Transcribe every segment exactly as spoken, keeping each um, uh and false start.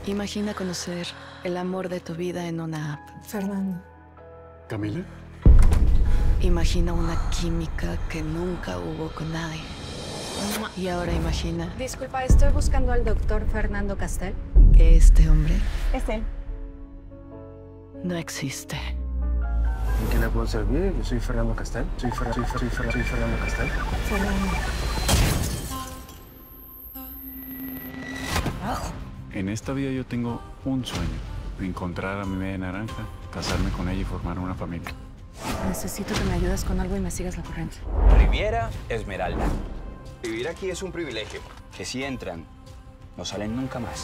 Imagina conocer el amor de tu vida en una app. Fernando. ¿Camila? Imagina una química que nunca hubo con nadie. Y ahora imagina Disculpa, estoy buscando al doctor Fernando Castel. que este hombre Es él. no existe. ¿En qué le puedo servir? Yo soy Fernando Castel. Soy, Fer soy, Fer soy, Fer soy Fernando Castel. Fernando. En esta vida yo tengo un sueño. Encontrar a mi media naranja, casarme con ella y formar una familia. Necesito que me ayudes con algo y me sigas la corriente. Riviera Esmeralda. Vivir aquí es un privilegio, que si entran, no salen nunca más.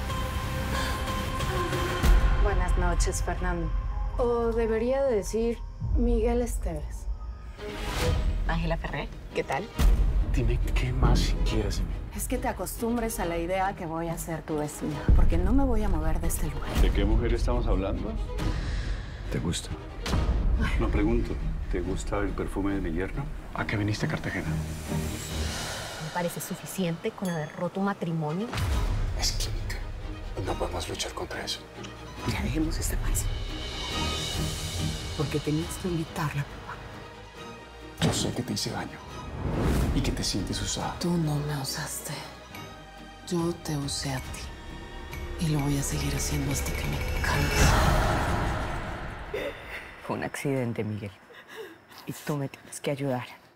Buenas noches, Fernando. O debería decir Miguel Esteves. Ángela Ferrer, ¿qué tal? Dime qué más quieres de mí. Es que te acostumbres a la idea que voy a ser tu vecina, porque no me voy a mover de este lugar. ¿De qué mujer estamos hablando? ¿Te gusta? No pregunto. ¿Te gusta el perfume de mi yerno? ¿A qué viniste a Cartagena? ¿Me parece suficiente con haber roto un matrimonio? Es química. No podemos luchar contra eso. Ya dejemos este país. Porque tenías que invitarla, papá. Yo sé que te hice daño y que te sientes usada. Tú no me usaste. Yo te usé a ti. Y lo voy a seguir haciendo hasta que me canse. Fue un accidente, Miguel. Y tú me tienes que ayudar.